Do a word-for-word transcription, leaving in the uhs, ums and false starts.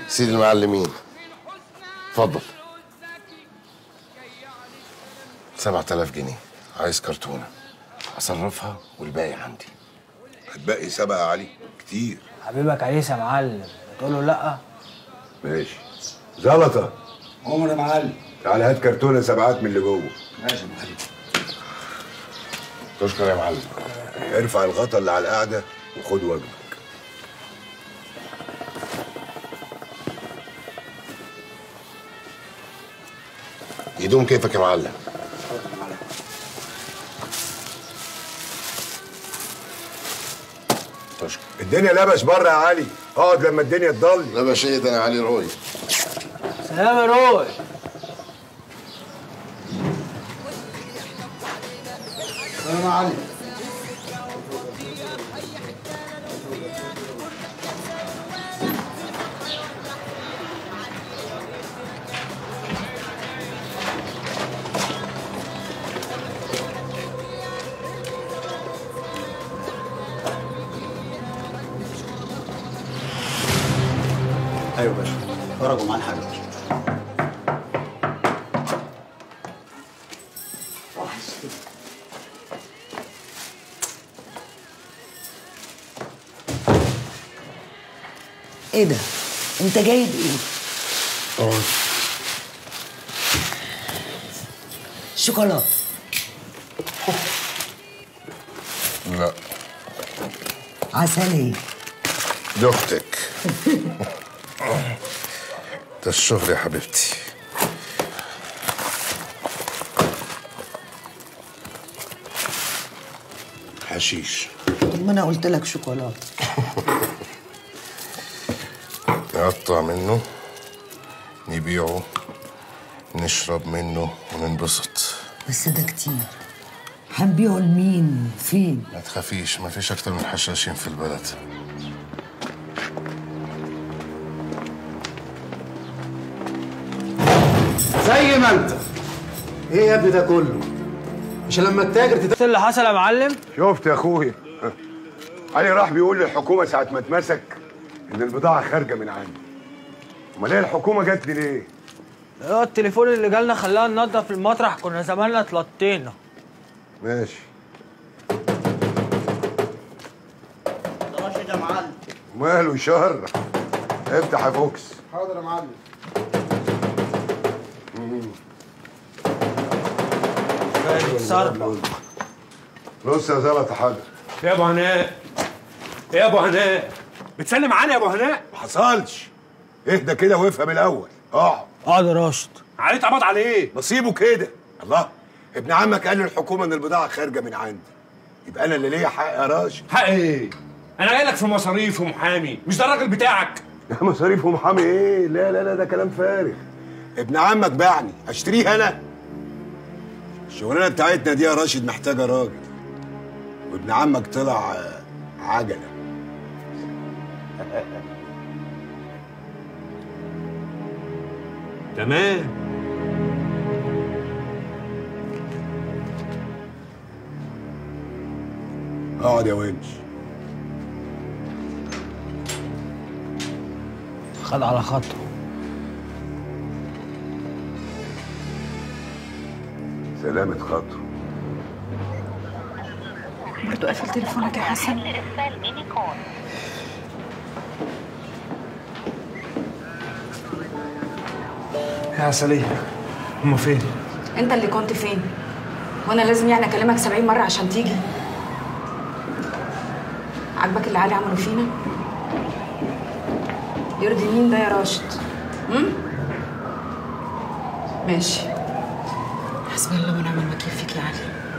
سيدي المعلمين اتفضل. سبعة آلاف جنيه، عايز كرتونة أصرفها والباقي عندي. هتبقي سبعة يا علي؟ كتير. حبيبك عيسى يا معلم، تقول له لأ؟ ماشي. زلطة. عمر يا معلم. تعالى هات كرتونة سبعات من اللي جوه. ماشي يا معلم. تشكر يا معلم. ارفع الغطا اللي على القعدة وخد وجبك. يدوم كيفك يا معلم. تشكر. الدنيا لبش بره يا علي، اقعد لما الدنيا تضل. لبش ايه ده يا علي روي؟ سلام يا روي. سلام يا علي. ايوه باشا، خرجوا مع الحاج. ايه ده؟ انت جايب ايه؟ اقعد. شوكولاته. لا. عسلية. دي اختك. ده الشغل يا حبيبتي. حشيش. طب ما انا قلت لك شوكولاته. نقطع منه، نبيعه، نشرب منه وننبسط. بس ده كتير. هنبيعه لمين؟ فين؟ ما تخافيش، ما فيش اكتر من حشاشين في البلد. زي ما انت. ايه يا ابني ده كله؟ مش لما التاجر تت... شفت اللي حصل يا معلم؟ شفت يا اخويا. علي راح بيقول للحكومة ساعة ما اتمسك إن البضاعة خارجة من عندي. أمال إيه الحكومة جت لي ليه؟ اه التليفون اللي جالنا خلانا ننضف المطرح، كنا زماننا اتلطينا. ماشي. ده راشد يا معلم. وماله يشهر؟ افتح يا فوكس. حاضر يا معلم. صرفة. بص يا زلطة حاضر. يا ابو هناء، يا ابو هناء، بتسلم علي يا ابو هناء؟ ما حصلش. اهدى كده وافهم الأول. اقعد. اقعد يا راشد. علي اتقبض عليه. نصيبه كده. الله. ابن عمك قال للحكومة إن البضاعة خارجة من عندي. يبقى أنا اللي ليا حق يا راشد. حق ايه؟ انا جاي لك في مصاريف ومحامي، مش ده الراجل بتاعك؟ مصاريف ومحامي ايه؟ لا لا لا ده كلام فارغ. ابن عمك باعني، اشتريه انا؟ الشغلانه بتاعتنا دي يا راشد محتاجه راجل. وابن عمك طلع عجله. تمام. اقعد يا ونش. خد على خطوه. سلامة خاطره. برضو قافل تليفونك يا حسن؟ يا عسلية، هما فين؟ انت اللي كنت فين؟ وانا لازم يعني اكلمك سبعين مرة عشان تيجي؟ عاجبك اللي علي عمله فينا؟ يرضي مين ده يا راشد؟ امم؟ ماشي. حسبي الله ونعم الوكيل فيك يا علي.